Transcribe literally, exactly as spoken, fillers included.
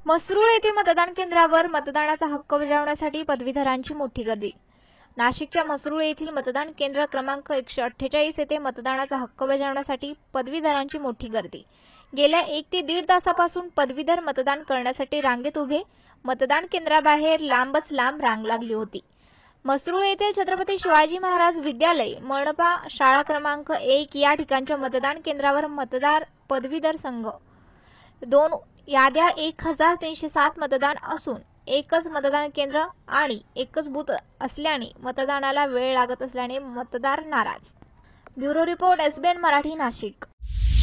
मसरूळ येथे मतदान केंद्रावर मतदानाचा हक्क बजावण्यासाठी पदवीधरांची मोठी गर्दी। नाशिकच्या मसरूळ येथील मतदान केंद्र क्रमांक एकशे अठ्ठेचाळीस येथे मतदानाचा हक्क बजावण्यासाठी पदवीधरांची मोठी गर्दी। गेल्या एक ते दीड तासापासून पदवीधर मतदान करण्यासाठी रांगेत उभे। मतदान केंद्राबाहेर लांबच लांब रांग लागली होती। मसरूळ येथे छत्रपती शिवाजी महाराज विद्यालय मनपा शाळा क्रमांक एक या ठिकाणच्या मतदान केंद्रावर मतदार पदवीधर संघ दोन याद्या एक हजार तीनशे सात मतदान असून एकच मतदान केंद्र आणि एकच बूथ असल्याने मतदानाला वेळ लागत असल्याने मतदार नाराज। Bureau report SBN Marathi Nashik.